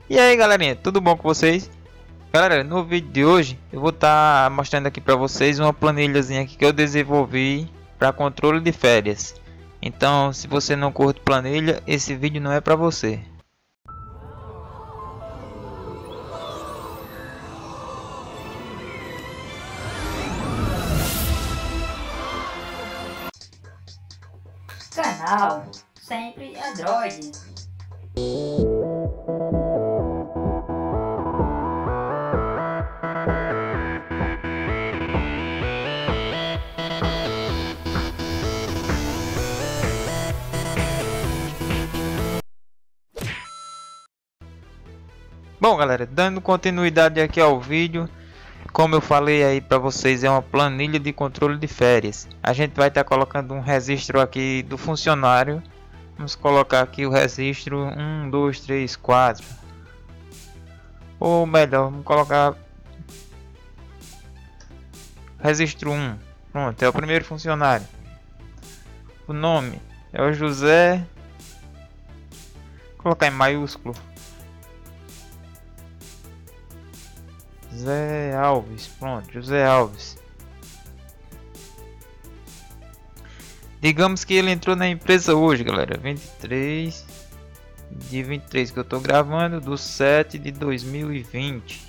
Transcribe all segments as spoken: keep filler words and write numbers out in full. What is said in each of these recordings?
E aí galerinha, tudo bom com vocês? Galera, no vídeo de hoje eu vou estar tá mostrando aqui para vocês uma planilhazinha aqui que eu desenvolvi para controle de férias. Então, se você não curte planilha, esse vídeo não é para você. Canal sempre Android. Bom galera, dando continuidade aqui ao vídeo, como eu falei aí para vocês, é uma planilha de controle de férias. A gente vai estar tá colocando um registro aqui do funcionário. Vamos colocar aqui o registro um, dois, três, quatro. Ou melhor, vamos colocar registro um. Pronto, é o primeiro funcionário. O nome é o José. Vou colocar em maiúsculo. José Alves, pronto, José Alves. Digamos que ele entrou na empresa hoje, galera, vinte e três de vinte e três que eu tô gravando, do sete de dois mil e vinte.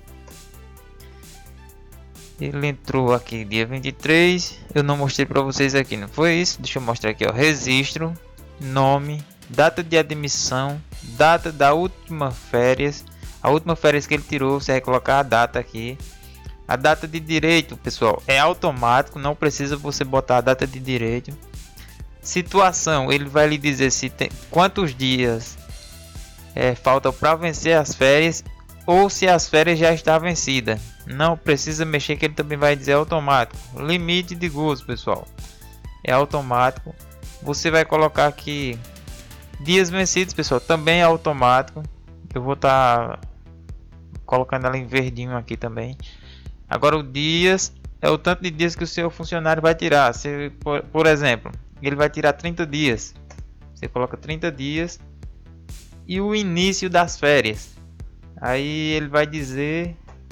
Ele entrou aqui dia vinte e três, eu não mostrei para vocês aqui, não foi isso? Deixa eu mostrar aqui, ó, registro, nome, data de admissão, data da última férias. A última férias que ele tirou, você vai colocar a data aqui. A data de direito, pessoal, é automático, não precisa você botar a data de direito. Situação, ele vai lhe dizer se tem quantos dias é, faltam para vencer as férias ou se as férias já estão vencidas. Não precisa mexer, que ele também vai dizer automático. Limite de gozo, pessoal, é automático. Você vai colocar aqui dias vencidos, pessoal, também é automático. Eu vou estar tá colocando ela em verdinho aqui também. Agora o dias é o tanto de dias que o seu funcionário vai tirar. Se, por, por exemplo, ele vai tirar trinta dias. Você coloca trinta dias. E o início das férias. Aí ele vai dizer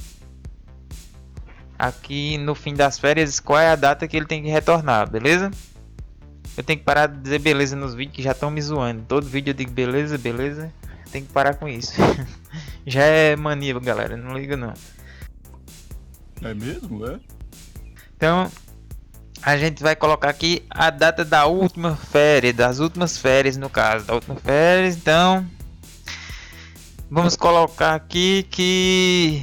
aqui no fim das férias qual é a data que ele tem que retornar, beleza? Eu tenho que parar de dizer beleza nos vídeos que já estão me zoando. Todo vídeo eu digo beleza, beleza. Tem que parar com isso. Já é mania, galera, não liga não. É mesmo, é? Então a gente vai colocar aqui a data da última férias, das últimas férias no caso, da última férias. Então vamos colocar aqui que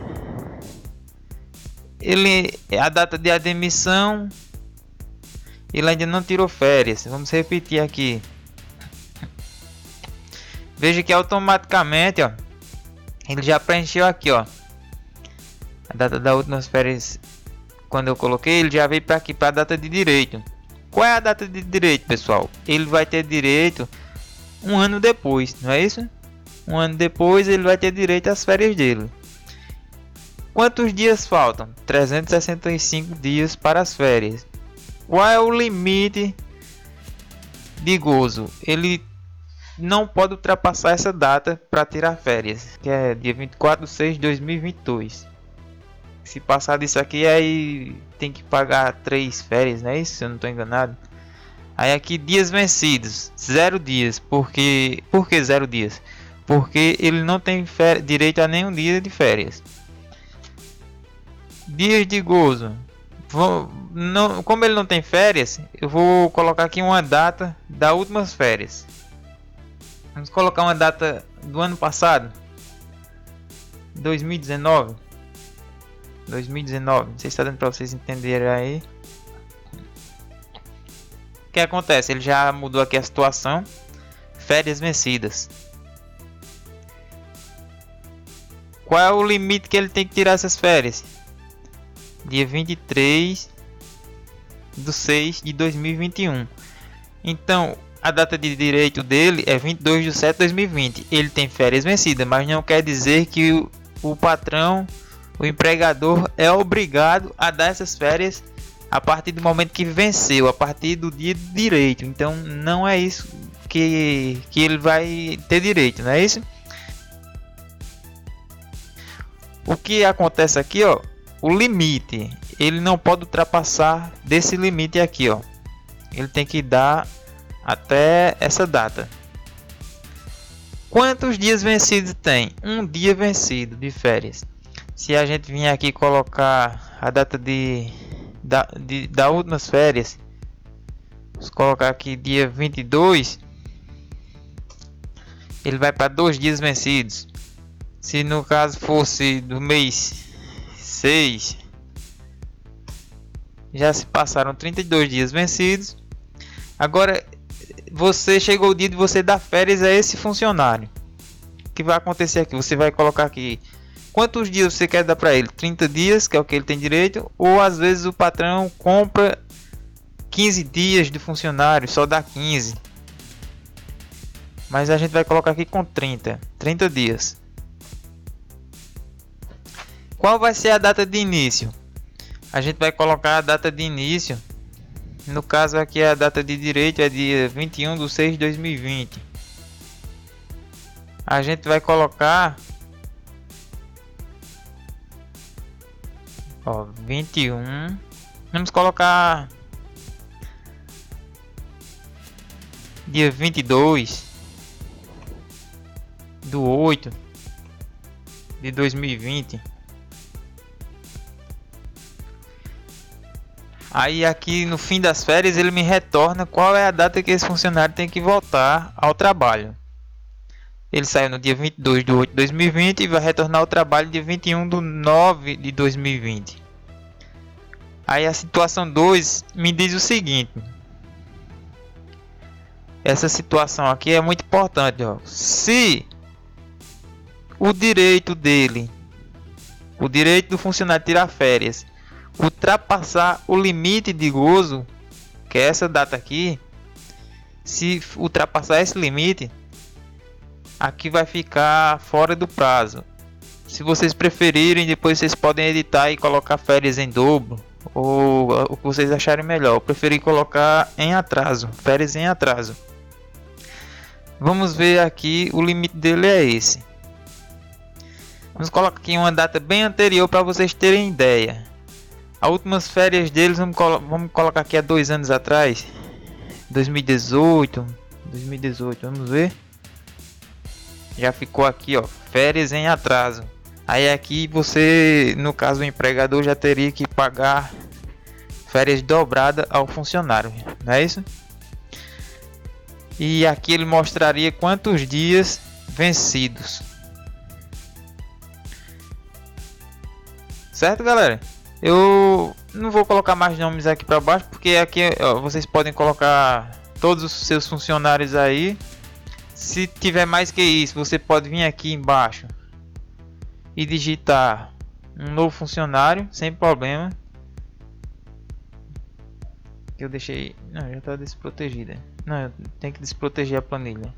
ele, a data de admissão, ele ainda não tirou férias. Vamos repetir aqui. Veja que automaticamente, ó, ele já preencheu aqui, ó, a data da última férias. Quando eu coloquei, ele já veio para aqui para a data de direito. Qual é a data de direito, pessoal? Ele vai ter direito um ano depois, não é isso? Um ano depois ele vai ter direito às férias dele. Quantos dias faltam? trezentos e sessenta e cinco dias para as férias. Qual é o limite de gozo? Ele não pode ultrapassar essa data para tirar férias, que é dia vinte e quatro de seis de dois mil e vinte e dois. Se passar disso aqui, aí tem que pagar três férias, não é isso? Se eu não estou enganado. Aí aqui dias vencidos, zero dias. Porque, por que zero dias? Porque ele não tem direito a nenhum dia de férias. Dias de gozo. Vou, não, como ele não tem férias, eu vou colocar aqui uma data das últimas férias. Vamos colocar uma data do ano passado, dois mil e dezenove. dois mil e dezenove, não sei se está dando para vocês entenderem aí. O que acontece? Ele já mudou aqui a situação. Férias vencidas. Qual é o limite que ele tem que tirar essas férias? Dia vinte e três de seis de dois mil e vinte e um. Então a data de direito dele é vinte e dois de sete de dois mil e vinte. Ele tem férias vencidas, mas não quer dizer que o, o patrão, o empregador, é obrigado a dar essas férias a partir do momento que venceu, a partir do dia de direito. Então não é isso que, que ele vai ter direito, não é isso? O que acontece aqui, ó, o limite, ele não pode ultrapassar desse limite aqui, ó. Ele tem que dar até essa data. Quantos dias vencidos tem? Um dia vencido de férias. Se a gente vir aqui colocar a data de da, de, da últimas férias, vamos colocar aqui dia vinte e dois, ele vai para dois dias vencidos. Se no caso fosse do mês seis, já se passaram trinta e dois dias vencidos. Agora você chegou o dia de você dar férias a esse funcionário. O que vai acontecer aqui? Você vai colocar aqui quantos dias você quer dar para ele? trinta dias, que é o que ele tem direito, ou às vezes o patrão compra quinze dias de funcionário, só dá quinze. Mas a gente vai colocar aqui com trinta, trinta dias. Qual vai ser a data de início? A gente vai colocar a data de início. No caso aqui a data de direito é dia vinte e um de seis de dois mil e vinte. A gente vai colocar ó, vinte e um. Vamos colocar dia vinte e dois do oito de dois mil e vinte. Aí aqui no fim das férias ele me retorna qual é a data que esse funcionário tem que voltar ao trabalho. Ele saiu no dia vinte e dois de oito de dois mil e vinte e vai retornar ao trabalho dia vinte e um de nove de dois mil e vinte. Aí a situação dois me diz o seguinte. Essa situação aqui é muito importante, ó. Se o direito dele, o direito do funcionário tirar férias, ultrapassar o limite de gozo, que é essa data aqui, se ultrapassar esse limite, aqui vai ficar fora do prazo. Se vocês preferirem, depois vocês podem editar e colocar férias em dobro, ou o que vocês acharem melhor. Eu preferi colocar em atraso, férias em atraso. Vamos ver aqui, o limite dele é esse. Vamos colocar aqui uma data bem anterior para vocês terem ideia. As últimas férias deles, vamos, colo vamos colocar aqui há dois anos atrás, dois mil e dezoito, dois mil e dezoito, vamos ver. Já ficou aqui, ó, férias em atraso. Aí aqui você, no caso o empregador, já teria que pagar férias dobradas ao funcionário, não é isso? E aqui ele mostraria quantos dias vencidos. Certo, galera? Eu não vou colocar mais nomes aqui para baixo, porque aqui ó, vocês podem colocar todos os seus funcionários aí. Se tiver mais que isso, você pode vir aqui embaixo e digitar um novo funcionário sem problema. Que eu deixei, não, já está desprotegida. Não, tem que desproteger a planilha.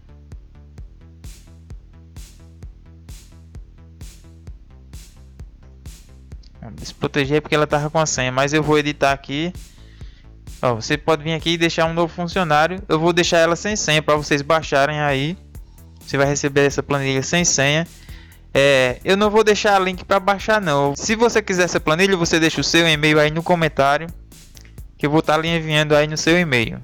Desproteger porque ela tava com a senha, mas eu vou editar aqui. Ó, você pode vir aqui e deixar um novo funcionário. Eu vou deixar ela sem senha para vocês baixarem aí. Você vai receber essa planilha sem senha. É, eu não vou deixar link para baixar não. Se você quiser essa planilha, você deixa o seu e-mail aí no comentário, que eu vou estar lhe enviando aí no seu e-mail.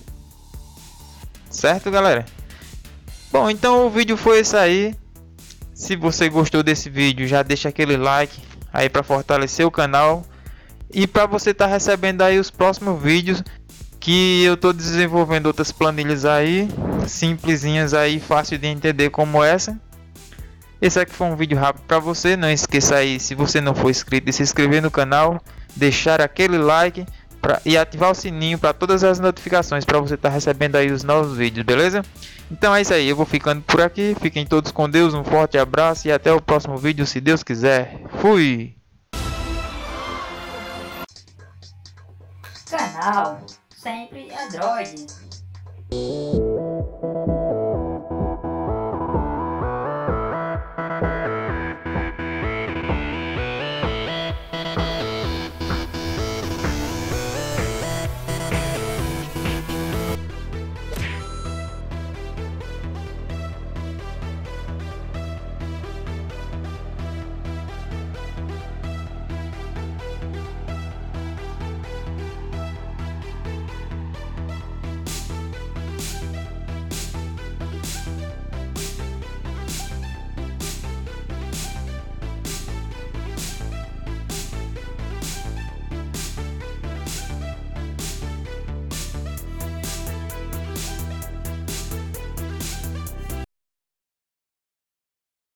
Certo, galera? Bom, então o vídeo foi esse aí. Se você gostou desse vídeo, já deixa aquele like aí para fortalecer o canal e para você estar tá recebendo aí os próximos vídeos, que eu tô desenvolvendo outras planilhas aí simplesinhas aí, fácil de entender, como essa. Esse aqui foi um vídeo rápido para você. Não esqueça aí, se você não for inscrito, de se inscrever no canal, deixar aquele like pra, e ativar o sininho para todas as notificações, para você estar tá recebendo aí os novos vídeos, beleza? Então é isso aí, eu vou ficando por aqui. Fiquem todos com Deus, um forte abraço e até o próximo vídeo, se Deus quiser. Fui! Canal Sempre Android.